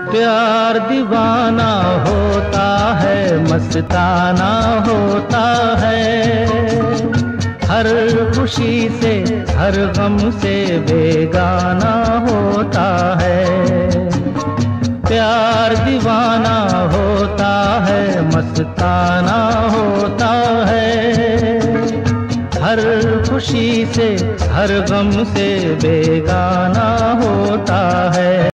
प्यार दीवाना होता है, मस्ताना होता है, हर खुशी से हर गम से बेगाना होता है। प्यार दीवाना होता है, मस्ताना होता है, हर खुशी से हर गम से बेगाना होता है।